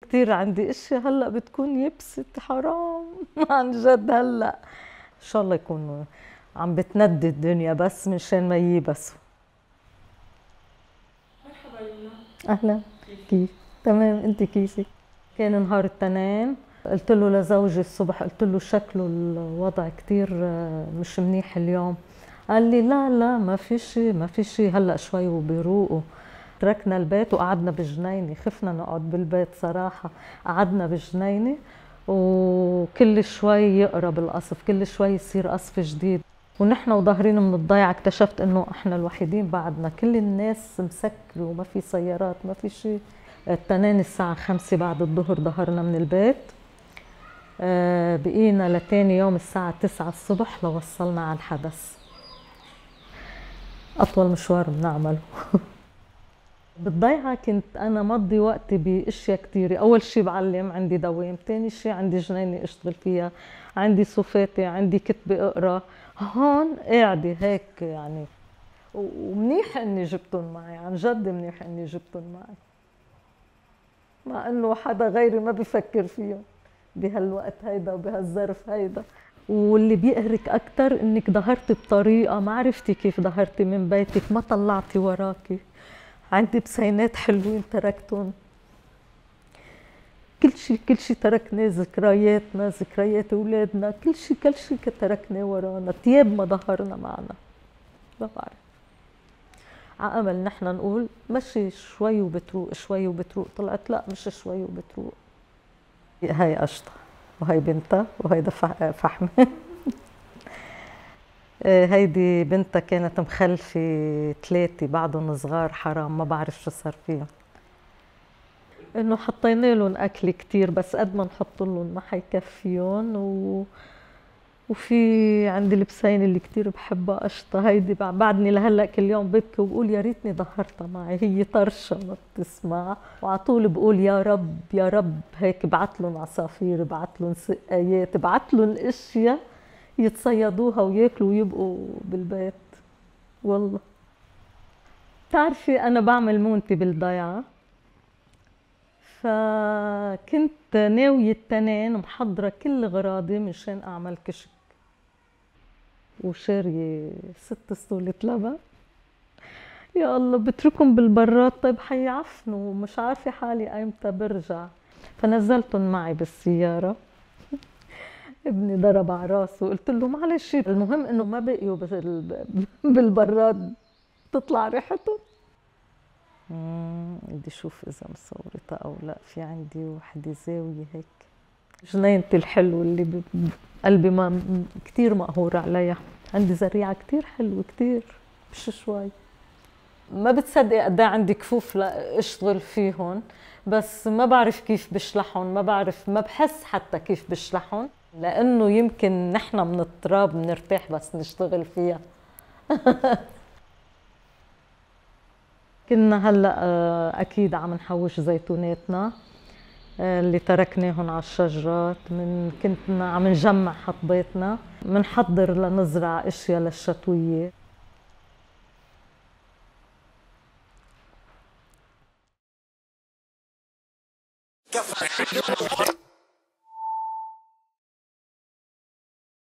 كتير عندي اشياء هلا بتكون يبست حرام عن جد. هلا ان شاء الله يكونوا عم بتندي الدنيا بس منشان ما ييبسوا. مرحبا يما. اهلا. كيف؟ تمام، انت كيفك؟ كان نهار التنين، قلت له لزوجي الصبح، قلت له شكله الوضع كتير مش منيح اليوم. قال لي لا لا ما في شيء ما في شيء، هلا شوي وبيروقوا. تركنا البيت وقعدنا بالجنينة، خفنا نقعد بالبيت صراحة. قعدنا بالجنينة وكل شوي يقرب القصف، كل شوي يصير قصف جديد، ونحن وظاهرين من الضيعة اكتشفت انه احنا الوحيدين بعدنا، كل الناس مسكرة وما في سيارات ما في شيء. التنين الساعة 5 بعد الظهر ظهرنا من البيت. بقينا لتاني يوم الساعة 9 الصبح لوصلنا على الحدث. أطول مشوار بنعمله. بالضيعة كنت أنا مضي وقتي بأشياء كتيرة. أول شي بعلم، عندي دوام. تاني شي عندي جنينة أشتغل فيها، عندي صوفاتي، عندي كتبة أقرأ. هون قاعدة هيك يعني. ومنيح إني جبتن معي، عن جد منيح إني جبتن معي، مع إنه حدا غيري ما بفكر فيهم بهالوقت هيدا وبهالظرف هيدا. واللي بيقهرك أكتر إنك ظهرتي بطريقة ما عرفتي كيف ظهرتي من بيتك، ما طلعتي وراكي. عندي بسينات حلوين تركتهم، كل شيء تركناه، ذكرياتنا، ذكريات أولادنا، كل شيء تركناه ورانا. تياب ما ظهرنا معنا، ما بعرف. على أمل نحن نقول مشي شوي وبتروق، شوي وبتروق. طلعت لا، مش شوي وبتروق. هاي قشطة وهي بنتها وهيدا فحمة. هيدي بنتها كانت مخلفة 3 بعدهم صغار، حرام ما بعرف شو صار فيهم. انه حطينا لهم اكل كتير بس قد ما نحط لهم ما حيكفيهم. وفي عندي البسينة اللي كتير بحبها قشطة، هيدي بعدني لهلا كل يوم ببكي وبقول يا ريتني ظهرتها معي. هي طرشة ما بتسمع، وعلى طول بقول يا رب يا رب هيك بعت لهم عصافير، بعت لهم سقايات، بعت لهم اشياء يتصيدوها وياكلوا ويبقوا بالبيت. والله بتعرفي انا بعمل مونتي بالضيعة، فكنت ناوية التنين محضرة كل غراضي مشان أعمل كشك، وشارية 6 اسطولة لبن. يا الله بتركهم بالبراد، طيب حيعفنوا، مش عارفة حالي ايمتى برجع. فنزلتهم معي بالسيارة. ابني ضرب على راسه وقلت له معلش، المهم انه ما بقيوا بالبراد تطلع ريحته. بدي اشوف اذا مصورتها او لا. في عندي وحده زاويه هيك، جنينتي الحلوه اللي قلبي ما كثير مقهور عليها. عندي زريعه كثير حلوه كثير، مش شوي. ما بتصدق قد ايه عندي كفوف لاشتغل فيهم، بس ما بعرف كيف بشلحهم، ما بعرف، ما بحس حتى كيف بشلحهم، لانه يمكن نحن من التراب بنرتاح بس نشتغل فيها. كنا هلا اكيد عم نحوش زيتوناتنا اللي تركناهم على الشجرات. كنا عم نجمع حطباتنا، منحضر لنزرع اشياء للشتويه.